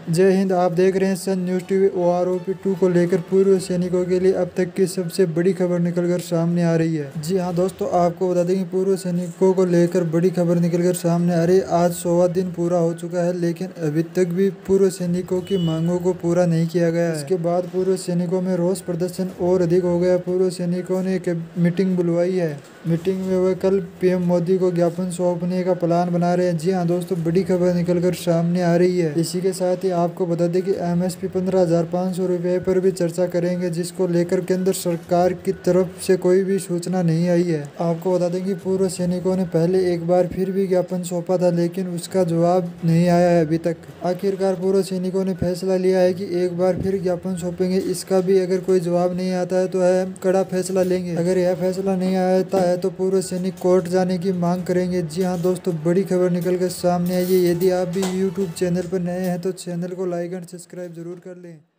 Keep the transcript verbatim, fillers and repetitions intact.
जय हिंद। आप देख रहे हैं Sun news TV. O R O P two को लेकर पूर्व सैनिकों के लिए अब तक की सबसे बड़ी खबर निकलकर सामने आ रही है। जी हां दोस्तों, आपको बता दें कि पूर्व सैनिकों को लेकर बड़ी खबर निकलकर सामने आ रही है। आज सौवा दिन पूरा हो चुका है, लेकिन अभी तक भी पूर्व सैनिकों की मांगों को पूरा नहीं किया गया है। इसके बाद पूर्व सैनिकों में रोष प्रदर्शन और अधिक हो गया। पूर्व सैनिकों ने एक मीटिंग बुलवाई है। मीटिंग में वह कल पीएम मोदी को ज्ञापन सौंपने का प्लान बना रहे हैं। जी हाँ दोस्तों, बड़ी खबर निकलकर सामने आ रही है। इसी के साथ ही आपको बता दें कि एमएसपी पंद्रह हजार पाँच सौ रुपये पर भी चर्चा करेंगे, जिसको लेकर केंद्र सरकार की तरफ से कोई भी सूचना नहीं आई है। आपको बता दें कि पूर्व सैनिकों ने पहले एक बार फिर भी ज्ञापन सौंपा था, लेकिन उसका जवाब नहीं आया है अभी तक। आखिरकार पूर्व सैनिकों ने फैसला लिया है कि एक बार फिर ज्ञापन सौंपेंगे। इसका भी अगर कोई जवाब नहीं आता है तो है कड़ा फैसला लेंगे। अगर यह फैसला नहीं आता है तो पूर्व सैनिक कोर्ट जाने की मांग करेंगे। जी हाँ दोस्तों, बड़ी खबर निकल कर सामने आई है। यदि आप भी यूट्यूब चैनल पर नए हैं तो चैनल को लाइक एंड सब्सक्राइब जरूर कर लें।